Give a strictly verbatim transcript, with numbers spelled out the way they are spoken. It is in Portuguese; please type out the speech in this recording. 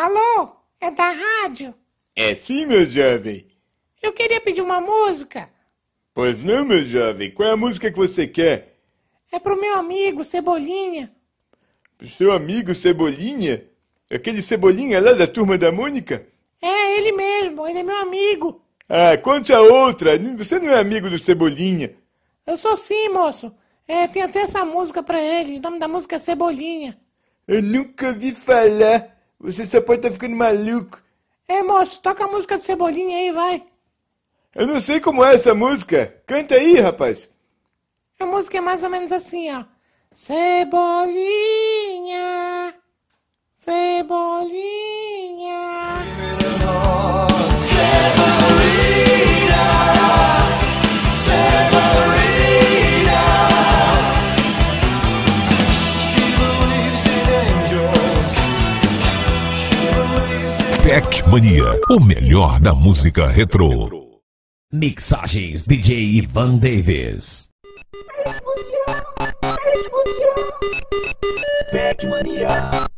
Alô? É da rádio? É sim, meu jovem. Eu queria pedir uma música. Pois não, meu jovem. Qual é a música que você quer? É pro meu amigo, Cebolinha. Pro seu amigo Cebolinha? Aquele Cebolinha lá da Turma da Mônica? É, ele mesmo. Ele é meu amigo. Ah, conte a outra. Você não é amigo do Cebolinha. Eu sou sim, moço. É, tem até essa música pra ele. O nome da música é Cebolinha. Eu nunca ouvi falar. Você só pode estar ficando maluco. É, moço, toca a música do Cebolinha aí, vai. Eu não sei como é essa música. Canta aí, rapaz. A música é mais ou menos assim, ó. Cebolinha, Cebolinha. Severina, Severina. She believes in angels. She believes in Tech Mania, o melhor da música retrô. Mixagens D J Ivan Davis. Tech Mania.